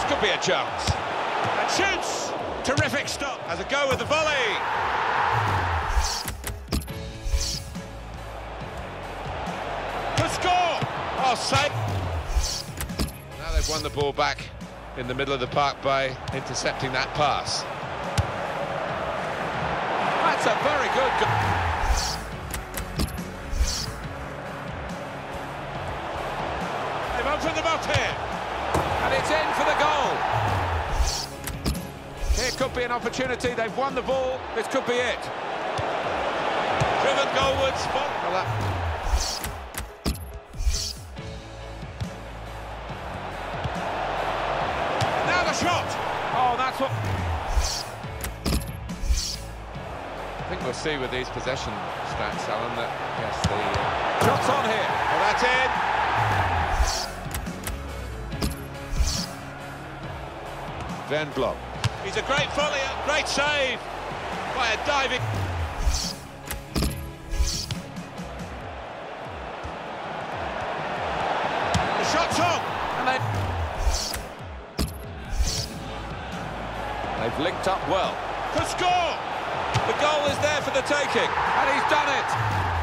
could be a chance. And shoots! Terrific stop. Has a go with the volley. To score! Oh, save! Now they've won the ball back in the middle of the park by intercepting that pass. That's a very good goal. They've opened them up here. And it's in for the goal. Here could be an opportunity. They've won the ball. This could be it. Driven goalwards. Well, now the shot. Oh, that's what... I think we'll see with these possession stats, Alan, that, yes, the shot's on here. Oh, that's in. Van Blok. He's a great volley, a great save by a diving... The shot's on! And they've linked up well. To score! The goal is there for the taking, and he's done it!